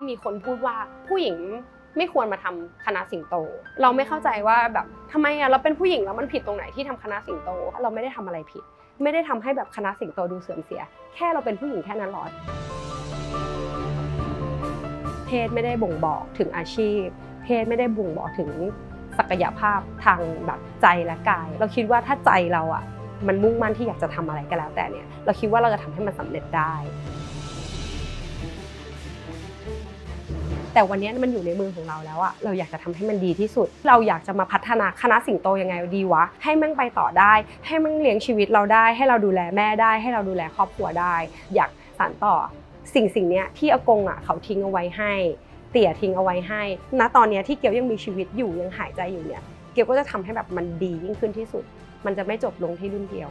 มีคนพูดว่าผู้หญิงไม่ควรมาทำคณะสิงโตเราไม่เข้าใจว่าแบบทำไมเราเป็นผู้หญิงแล้วมันผิดตรงไหนที่ทำคณะสิงโตเราไม่ได้ทำอะไรผิดไม่ได้ทำให้แบบคณะสิงโตดูเสื่อมเสียแค่เราเป็นผู้หญิงแค่นั้นหรอเพศไม่ได้บ่งบอกถึงอาชีพเพศไม่ได้บ่งบอกถึงศักยภาพทางแบบใจและกายเราคิดว่าถ้าใจเราอ่ะมันมุ่งมั่นที่อยากจะทำอะไรก็แล้วแต่เนี่ยเราคิดว่าเราจะทำให้มันสำเร็จได้แต่วันนี้มันอยู่ในมือของเราแล้วอะเราอยากจะทำให้มันดีที่สุดเราอยากจะมาพัฒนาคณะสิงโตยังไงดีวะให้มันไปต่อได้ให้มันเลี้ยงชีวิตเราได้ให้เราดูแลแม่ได้ให้เราดูแลครอบครัวได้อยากสานต่อสิ่งนี้ที่อากงอะเขาทิ้งเอาไว้ให้เตี่ยทิ้งเอาไว้ให้ณตอนนี้ที่เกียวยังมีชีวิตอยู่ยังหายใจอยู่เนี่ยเกียวก็จะทำให้แบบมันดียิ่งขึ้นที่สุดมันจะไม่จบลงที่รุ่นเดียว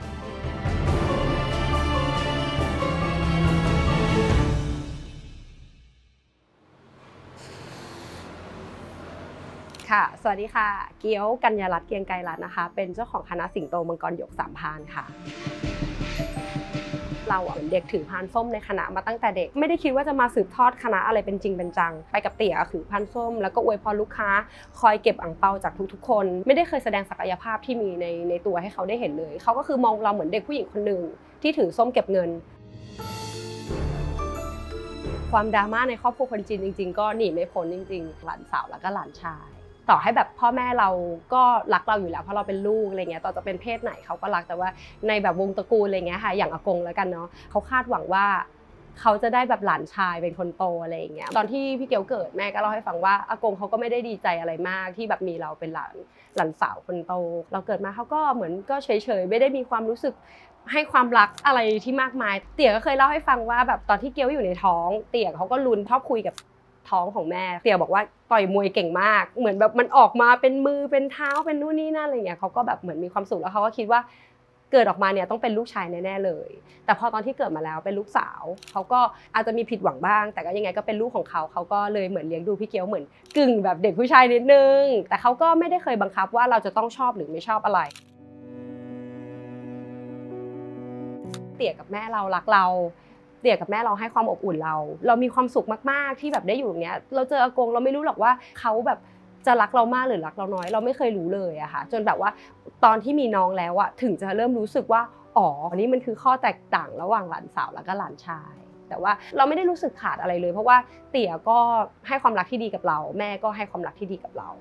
ค่ะสวัสดีค่ะเกียวกัญญารัตน์เกียงไกรรัตน์นะคะเป็นเจ้าของคณะสิงโตมังกรหยกสามพรานค่ะเราเหมือนเด็กถือพานส้มในคณะมาตั้งแต่เด็กไม่ได้คิดว่าจะมาสืบทอดคณะอะไรเป็นจริงเป็นจังไปกับเตี่ยถือพานส้มแล้วก็อวยพรลูกค้าคอยเก็บอั่งเปาจากทุกๆคนไม่ได้เคยแสดงศักยภาพที่มีในตัวให้เขาได้เห็นเลยเขาก็คือมองเราเหมือนเด็กผู้หญิงคนหนึ่งที่ถือส้มเก็บเงินความดราม่าในครอบครัวคนจีนจริงๆก็หนีไม่พ้นจริงๆหลานสาวแล้วก็หลานชายต่อให้แบบพ่อแม่เราก็รักเราอยู่แล้วเพราะเราเป็นลูกอะไรเงี้ยต่อจะเป็นเพศไหนเขาก็รักแต่ว่าในแบบวงตระกูลอะไรเงี้ยค่ะอย่างอากงแล้วกันเนาะเขาคาดหวังว่าเขาจะได้แบบหลานชายเป็นคนโตอะไรอย่างเงี้ยตอนที่พี่เกียวเกิดแม่ก็เล่าให้ฟังว่าอากงเขาก็ไม่ได้ดีใจอะไรมากที่แบบมีเราเป็นหลานสาวคนโตเราเกิดมาเขาก็เหมือนก็เฉยๆไม่ได้มีความรู้สึกให้ความรักอะไรที่มากมายเตี่ยก็เคยเล่าให้ฟังว่าแบบตอนที่เกียวอยู่ในท้องเตี่ยเขาก็ลุ้นชอบคุยกับท้องของแม่เตี่ยบอกว่าต่อยมวยเก่งมากเหมือนแบบมันออกมาเป็นมือเป็นเท้าเป็นนู่นนี่นั่นอะไรเงี้ยเขาก็แบบเหมือนมีความสุขแล้วเขาก็คิดว่าเกิดออกมาเนี่ยต้องเป็นลูกชายแน่ๆเลยแต่พอตอนที่เกิดมาแล้วเป็นลูกสาวเขาก็อาจจะมีผิดหวังบ้างแต่ก็ยังไงก็เป็นลูกของเขาเขาก็เลยเหมือนเลี้ยงดูพี่เกียวเหมือนกึ่งแบบเด็กผู้ชายนิดนึงแต่เขาก็ไม่ได้เคยบังคับว่าเราจะต้องชอบหรือไม่ชอบอะไรเตี่ยกับแม่เรารักเราเตี่ยกับแม่เราให้ความอบอุ่นเรามีความสุขมากๆที่แบบได้อยู่ตรงเนี้ยเราเจออากงเราไม่รู้หรอกว่าเขาแบบจะรักเรามากหรือรักเราน้อยเราไม่เคยรู้เลยอะค่ะจนแบบว่าตอนที่มีน้องแล้วอะถึงจะเริ่มรู้สึกว่าอ๋อนี่มันคือข้อแตกต่างระหว่างหลานสาวแล้วก็หลานชายแต่ว่าเราไม่ได้รู้สึกขาดอะไรเลยเพราะว่าเตี่ยก็ให้ความรักที่ดีกับเราแม่ก็ให้ความรักที่ดีกับเรา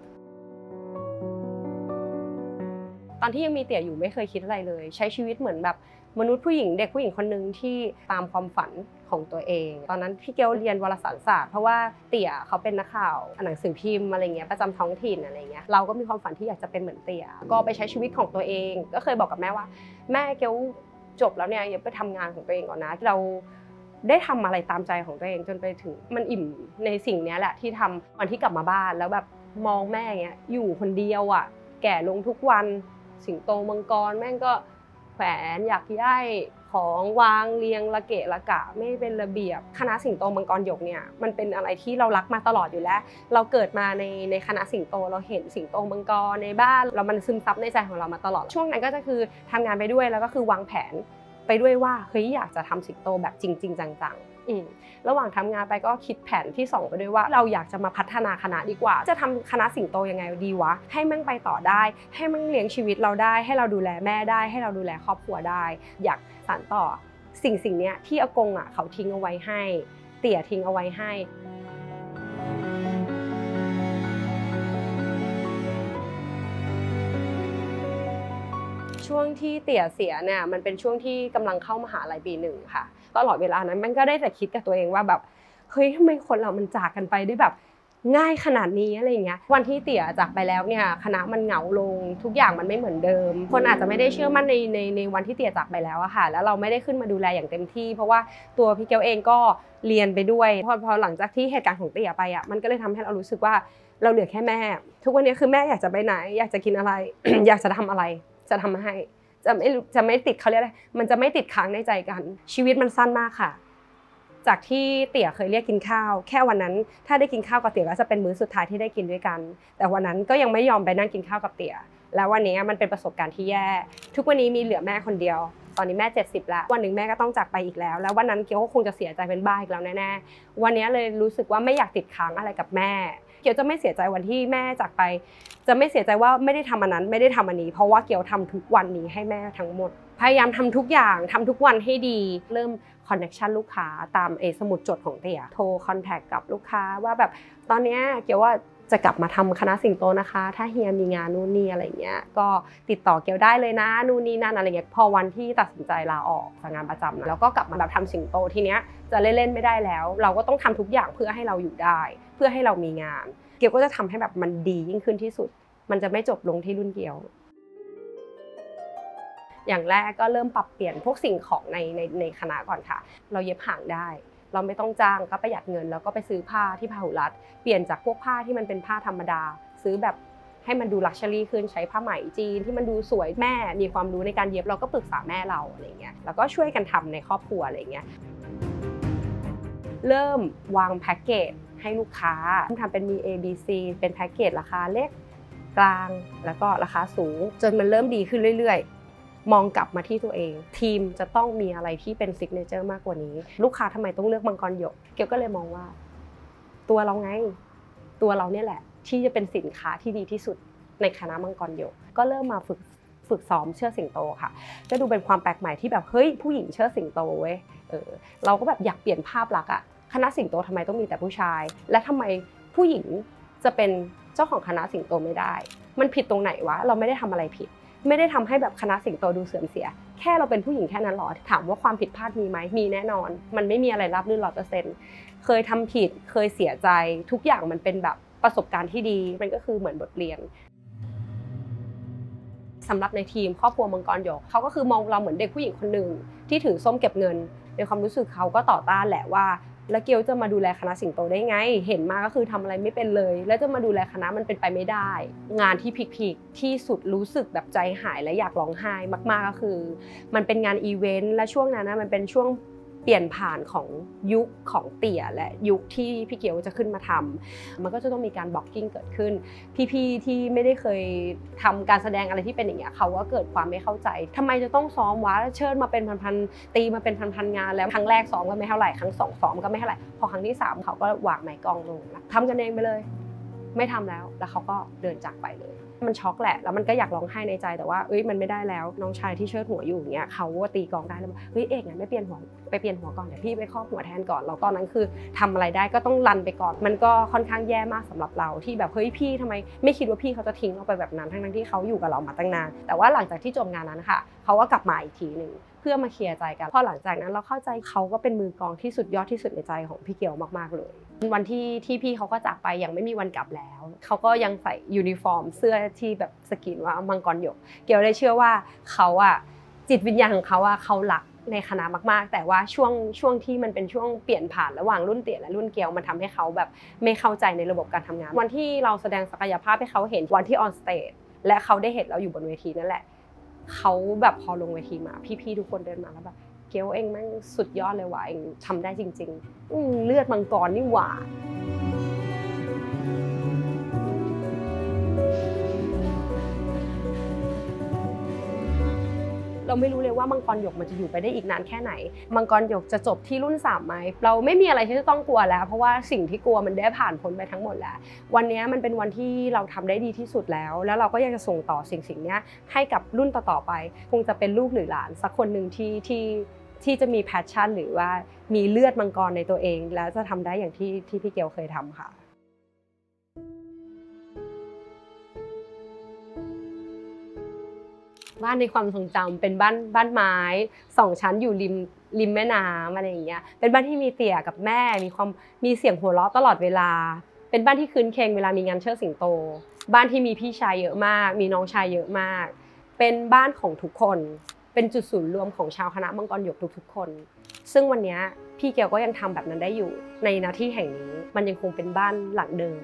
ตอนที่ยังมีเตี่ยอยู่ไม่เคยคิดอะไรเลยใช้ชีวิตเหมือนแบบมนุษย์ผู้หญิงเด็กผู้หญิงคนนึงที่ตามความฝันของตัวเองตอนนั้นพี่เกียวเรียนวารสารศาสตร์เพราะว่าเตี่ยเขาเป็นนักข่าวหนังสือพิมพ์อะไรเงี้ยประจำท้องถิ่นอะไรเงี้ยเราก็มีความฝันที่อยากจะเป็นเหมือนเตี่ยก็ไปใช้ชีวิตของตัวเองก็เคยบอกกับแม่ว่าแม่เกียวจบแล้วเนี่ยอย่าไปทำงานของตัวเองก่อนนะเราได้ทำอะไรตามใจของตัวเองจนไปถึงมันอิ่มในสิ่งนี้แหละที่ทำวันที่กลับมาบ้านแล้วแบบมองแม่เงี้ยอยู่คนเดียวอ่ะแก่ลงทุกวันสิงโตมังกรแม่งก็แขวนอยากได้ของวางเรียงระเกะระกะไม่เป็นระเบียบคณะสิงโตมังกรหยกเนี่ยมันเป็นอะไรที่เรารักมาตลอดอยู่แล้วเราเกิดมาในคณะสิงโตเราเห็นสิงโตมังกรในบ้านแล้วมันซึมซับในใจของเรามาตลอดช่วงนั้นก็จะคือทำงานไปด้วยแล้วก็คือวางแผนไปด้วยว่าเฮ้ยอยากจะทำสิงโตแบบจริงๆจังๆระหว่างทำงานไปก็คิดแผนที่2ไปด้วยว่าเราอยากจะมาพัฒนาคณะดีกว่าจะทำคณะสิงโตยังไงดีวะให้มันไปต่อได้ให้มันเลี้ยงชีวิตเราได้ให้เราดูแลแม่ได้ให้เราดูแลครอบครัวได้อยากสานต่อสิ่งนี้ที่อากงเขาทิ้งเอาไว้ให้เตี่ยทิ้งเอาไว้ให้ช่วงที่เตี่ยเสียเนี่ยมันเป็นช่วงที่กำลังเข้ามหาลัยปี1ค่ะตลอดเวลานั้นมันก็ได้แต่คิดกับตัวเองว่าแบบเฮ้ยทำไมคนเรามันจากกันไปได้แบบง่ายขนาดนี้อะไรอย่างเงี้ยวันที่เตี่ยจากไปแล้วเนี่ยคณะมันเหงาลงทุกอย่างมันไม่เหมือนเดิมคนอาจจะไม่ได้เชื่อมั่นในวันที่เตี่ยจากไปแล้วอะค่ะแล้วเราไม่ได้ขึ้นมาดูแลอย่างเต็มที่เพราะว่าตัวพี่เกียวเองก็เรียนไปด้วยพอหลังจากที่เหตุการณ์ของเตี่ยไปอะมันก็เลยทำให้เรารู้สึกว่าเราเหลือแค่แม่ทุกวันนี้คือแม่อยากจะไปไหนอยากจะกินอะไร อยากจะทำอะไรจะทำให้จะไม่ติดเขาเรียกอะไรมันจะไม่ติดค้างในใจกันชีวิตมันสั้นมากค่ะจากที่เตี่ยเคยเรียกกินข้าวแค่วันนั้นถ้าได้กินข้าวกับเตี่ยก็จะเป็นมื้อสุดท้ายที่ได้กินด้วยกันแต่วันนั้นก็ยังไม่ยอมไปนั่งกินข้าวกับเตี่ยแล้ววันนี้มันเป็นประสบการณ์ที่แย่ทุกวันนี้มีเหลือแม่คนเดียวตอนนี้แม่70แล้ววันหนึ่งแม่ก็ต้องจากไปอีกแล้ววันนั้นเกียวก็คงจะเสียใจเป็นบ้าอีกแล้วแน่ๆวันนี้เลยรู้สึกว่าไม่อยากติดค้างอะไรกับแม่เกียวจะไม่เสียใจวันที่แม่จากไปจะไม่เสียใจว่าไม่ได้ทำอันนั้นไม่ได้ทำอันนี้เพราะว่าเกียวทำทุกวันนี้ให้แม่ทั้งหมดพยายามทำทุกอย่างทำทุกวันให้ดีเริ่มคอนเนคชั่นลูกค้าตามสมุดจดของเตี่ยโทรคอนแทคกับลูกค้าว่าแบบตอนนี้เกียวว่าจะกลับมาทำคณะสิงโตนะคะถ้าเฮียมีงานนู่นนี่อะไรเงี้ยก็ติดต่อเกียวได้เลยนะนู่นนี่นั่นอะไรเงี้ยพอวันที่ตัดสินใจลาออกจากงานประจำแล้วก็กลับมาแบบทำสิงโตทีเนี้ยจะเล่นๆไม่ได้แล้วเราก็ต้องทำทุกอย่างเพื่อให้เราอยู่ได้เพื่อให้เรามีงานเกียวก็จะทำให้แบบมันดียิ่งขึ้นที่สุดมันจะไม่จบลงที่รุ่นเกียวอย่างแรกก็เริ่มปรับเปลี่ยนพวกสิ่งของในคณะก่อนค่ะเราเย็บหางได้เราไม่ต้องจ้างก็ประหยัดเงินแล้วก็ไปซื้อผ้าที่พหุรัตน์เปลี่ยนจากพวกผ้าที่มันเป็นผ้าธรรมดาซื้อแบบให้มันดูลักชัวรี่ขึ้นใช้ผ้าไหมจีนที่มันดูสวยแม่มีความรู้ในการเย็บเราก็ปรึกษาแม่เราอะไรเงี้ยแล้วก็ช่วยกันทำในครอบครัวอะไรเงี้ยเริ่มวางแพ็กเกจให้ลูกค้าทำเป็นมี A B C เป็นแพ็กเกจราคาเล็กกลางแล้วก็ราคาสูงจนมันเริ่มดีขึ้นเรื่อยๆมองกลับมาที่ตัวเองทีมจะต้องมีอะไรที่เป็นซิกเนเจอร์มากกว่านี้ลูกค้าทำไมต้องเลือกมังกรหยกเกียวก็เลยมองว่าตัวเราไงตัวเราเนี่ยแหละที่จะเป็นสินค้าที่ดีที่สุดในคณะมังกรหยกก็เริ่มมาฝึกซ้อมเชิดสิงโตค่ะก็ดูเป็นความแปลกใหม่ที่แบบเฮ้ยผู้หญิงเชิดสิงโตเว้ยเราก็แบบอยากเปลี่ยนภาพลักษณ์อะคณะสิงโตทำไมต้องมีแต่ผู้ชายและทำไมผู้หญิงจะเป็นเจ้าของคณะสิงโตไม่ได้มันผิดตรงไหนวะเราไม่ได้ทำอะไรผิดไม่ได้ทำให้แบบคณะสิงโตดูเสื่อมเสียแค่เราเป็นผู้หญิงแค่นั้นหรอถามว่าความผิดพลาดมีไหมมีแน่นอนมันไม่มีอะไรราบรื่น 100% เคยทำผิดเคยเสียใจทุกอย่างมันเป็นแบบประสบการณ์ที่ดีมันก็คือเหมือนบทเรียนสำหรับในทีมครอบครัวมังกรหยกเขาก็คือมองเราเหมือนเด็กผู้หญิงคนหนึ่งที่ถือส้มเก็บเงินในความรู้สึกเขาก็ต่อต้านแหละว่าแล้วเกียวจะมาดูแลคณะสิงโตได้ไงเห็นมาก็คือทำอะไรไม่เป็นเลยแล้วจะมาดูแลคณะมันเป็นไปไม่ได้งานที่พีคๆที่สุดรู้สึกแบบใจหายและอยากร้องไห้มากๆก็คือมันเป็นงานอีเวนต์และช่วงนั้นนะมันเป็นช่วงเปลี่ยนผ่านของยุคของเตี่ยและยุคที่พี่เกียวจะขึ้นมาทำมันก็จะต้องมีการบล็อกกิ้งเกิดขึ้นพี่ๆที่ไม่ได้เคยทำการแสดงอะไรที่เป็นอย่างเงี้ยเขาก็เกิดความไม่เข้าใจทำไมจะต้องซ้อมวะเชิญมาเป็นพันๆตีมาเป็นพันๆงานแล้วครั้งแรกซ้อมก็ไม่เท่าไหร่ครั้ง2ซ้อมก็ไม่เท่าไหร่พอครั้งที่3เขาก็วางไม้กองลงทำกันเองไปเลยไม่ทำแล้วเขาก็เดินจากไปเลยมันช็อกแหละแล้วมันก็อยากร้องไห้ในใจแต่ว่ามันไม่ได้แล้วน้องชายที่เชิดหัวอยู่อย่างเงี้ยเขาตีกองได้แล้วเอกงั้นไปเปลี่ยนหัวก่อนเดี๋ยวพี่ไปครอบหัวแทนก่อนเราตอนนั้นคือทำอะไรได้ก็ต้องรันไปก่อนมันก็ค่อนข้างแย่มากสำหรับเราที่แบบพี่ทำไมไม่คิดว่าพี่เขาจะทิ้งเราไปแบบนั้นทั้งที่เขาอยู่กับเรามาตั้งนานแต่ว่าหลังจากที่จบงานนั้นค่ะเขาก็กลับมาอีกทีนึงเพื่อมาเคลียร์ใจกันพอหลังจากนั้นเราเข้าใจเขาก็เป็นมือกลองที่สุดยอดที่สุดในใจของพี่เกียวมากๆเลยวันที่พี่เขาก็จากไปยังไม่มีวันกลับแล้วเขาก็ยังใส่ยูนิฟอร์มเสื้อที่แบบสกรีนว่ามังกรหยกเกียวได้เชื่อว่าเขาจิตวิญญาณของเขาเขาหลักในคณะมากๆแต่ว่าช่วงที่มันเป็นช่วงเปลี่ยนผ่านระหว่างรุ่นเตี่ยและรุ่นเกียวมันทำให้เขาแบบไม่เข้าใจในระบบการทำงานวันที่เราแสดงศักยภาพให้เขาเห็นวันที่ออนสเตจและเขาได้เห็นเราอยู่บนเวทีนั่นแหละเขาแบบพอลงเวทีมาพี่ๆทุกคนเดินมาแล้วแบบเกียวเองแม่งสุดยอดเลยว่ะเองทำได้จริงๆเลือดมังกรนี่หว่าเราไม่รู้เลยว่ามังกรหยกมันจะอยู่ไปได้อีกนานแค่ไหนมังกรหยกจะจบที่รุ่น3ไหมเราไม่มีอะไรที่จะต้องกลัวแล้วเพราะว่าสิ่งที่กลัวมันได้ผ่านพ้นไปทั้งหมดแล้ววันนี้มันเป็นวันที่เราทำได้ดีที่สุดแล้วเราก็อยากจะส่งต่อสิ่งนี้ให้กับรุ่นต่อๆไปคงจะเป็นลูกหรือหลานสักคนหนึ่งที่จะมีแพชชั่นหรือว่ามีเลือดมังกรในตัวเองแล้วจะทำได้อย่างที่พี่เกียวเคยทำค่ะบ้านในความทรงจำเป็นบ้านไม้2ชั้นอยู่ริมแม่น้ำอะไรอย่างเงี้ยเป็นบ้านที่มีเตี่ยกับแม่มีเสียงหัวเราะตลอดเวลาเป็นบ้านที่คืนเคงเวลามีงานเชิดสิงโตบ้านที่มีพี่ชายเยอะมากมีน้องชายเยอะมากเป็นบ้านของทุกคนเป็นจุดศูนย์รวมของชาวคณะมังกรหยกทุกคนซึ่งวันนี้พี่เกียวก็ยังทำแบบนั้นได้อยู่ในณที่แห่งนี้มันยังคงเป็นบ้านหลังเดิม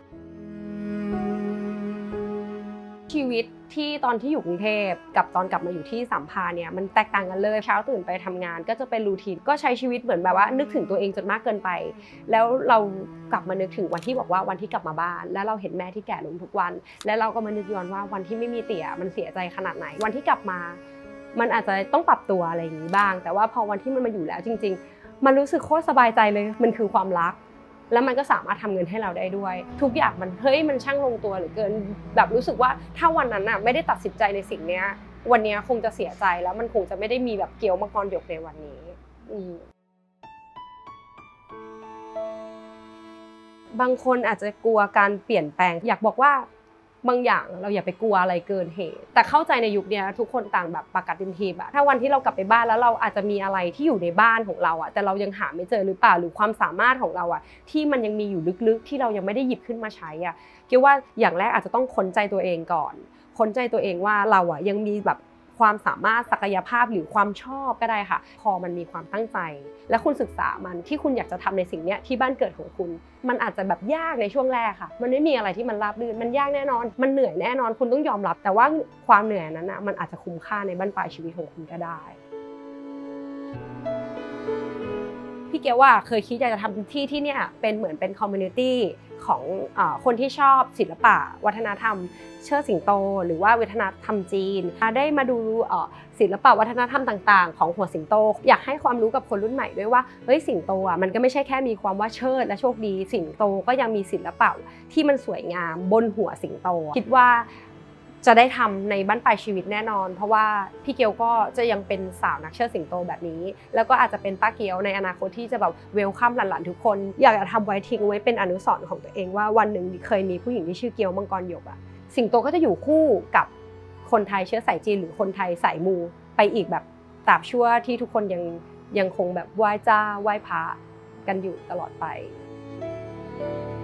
ชีวิตที่ตอนที่อยู่กรุงเทพกับตอนกลับมาอยู่ที่สามพรานเนี่ยมันแตกต่างกันเลยเช้าตื่นไปทำงานก็จะเป็นรูทีนก็ใช้ชีวิตเหมือนแบบว่านึกถึงตัวเองจนมากเกินไปแล้วเรากลับมานึกถึงวันที่บอกว่าวันที่กลับมาบ้านแล้วเราเห็นแม่ที่แก่ลงทุกวันแล้วเราก็มานึกย้อนว่าวันที่ไม่มีเตี่ยมันเสียใจขนาดไหนวันที่กลับมามันอาจจะต้องปรับตัวอะไรอย่างนี้บ้างแต่ว่าพอวันที่มันมาอยู่แล้วจริงๆมันรู้สึกโคตรสบายใจเลยมันคือความรักแล้วมันก็สามารถทำเงินให้เราได้ด้วยทุกอย่างมันช่างลงตัวเหลือเกินแบบรู้สึกว่าถ้าวันนั้นน่ะไม่ได้ตัดสินใจในสิ่งเนี้ยวันนี้คงจะเสียใจแล้วมันคงจะไม่ได้มีแบบเกี๊ยวมังกรหยกในวันนี้บางคนอาจจะกลัวการเปลี่ยนแปลงอยากบอกว่าบางอย่างเราอย่าไปกลัวอะไรเกินเหตุแต่เข้าใจในยุคนี้ทุกคนต่างแบบปากกัดตินทีบอะถ้าวันที่เรากลับไปบ้านแล้วเราอาจจะมีอะไรที่อยู่ในบ้านของเราอะแต่เรายังหาไม่เจอหรือเปล่าหรือความสามารถของเราอะที่มันยังมีอยู่ลึกๆที่เรายังไม่ได้หยิบขึ้นมาใช้อะคิดว่าอย่างแรกอาจจะต้องค้นใจตัวเองก่อนค้นใจตัวเองว่าเราอะยังมีแบบความสามารถศักยภาพหรือความชอบก็ได้ค่ะพอมันมีความตั้งใจและคุณศึกษามันที่คุณอยากจะทำในสิ่งนี้ที่บ้านเกิดของคุณมันอาจจะแบบยากในช่วงแรกค่ะมันไม่มีอะไรที่มันราบรื่นมันยากแน่นอนมันเหนื่อยแน่นอนคุณต้องยอมรับแต่ว่าความเหนื่อยนั้นนะมันอาจจะคุ้มค่าในบั้นปลายชีวิตของคุณก็ได้พี่เกียวว่าเคยคิดอยากจะทำที่เนี่ยเป็นเหมือนเป็นคอมมูนิตี้ของคนที่ชอบศิลปะวัฒนธรรมเชิดสิงโตหรือว่าวัฒนธรรมจีนได้มาดูศิลปะวัฒนธรรมต่างๆของหัวสิงโตอยากให้ความรู้กับคนรุ่นใหม่ด้วยว่าเฮ้ยสิงโตมันก็ไม่ใช่แค่มีความว่าเชิดและโชคดีสิงโตก็ยังมีศิลปะที่มันสวยงามบนหัวสิงโตคิดว่าจะได้ทำในบั้นปลายชีวิตแน่นอนเพราะว่าพี่เกียวก็จะยังเป็นสาวนักเชิดสิงโตแบบนี้แล้วก็อาจจะเป็นป้าเกียวในอนาคตที่จะแบบเวลคัมหลานๆทุกคนอยากจะทำไว้ทิ้งไว้เป็นอนุสรณ์ของตัวเองว่าวันหนึ่งเคยมีผู้หญิงที่ชื่อเกียวมังกรหยกสิงโตก็จะอยู่คู่กับคนไทยเชื้อสายจีนหรือคนไทยสายมูไปอีกแบบตราบชั่วที่ทุกคนยังคงแบบไหว้เจ้าไหว้พระกันอยู่ตลอดไป